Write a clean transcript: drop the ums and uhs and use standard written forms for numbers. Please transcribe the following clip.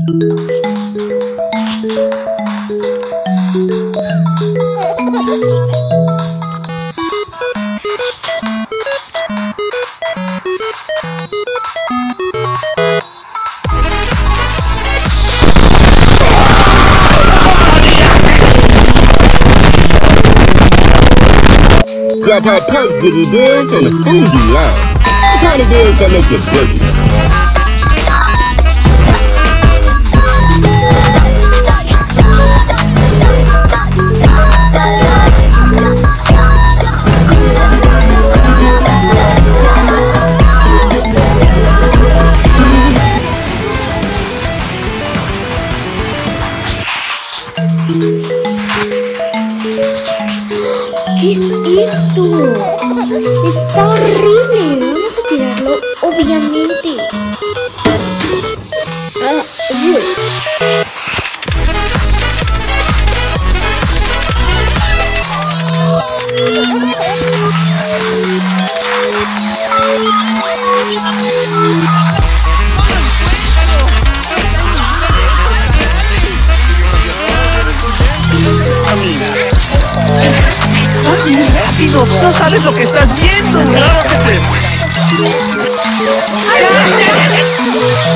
Grandpa Pop Goody Bears on the foodie line. The kind of bears that make you boogie. ¿Qué es esto? Está horrible. Vamos a tirarlo, obviamente. No sabes lo que estás viendo. Claro que sí.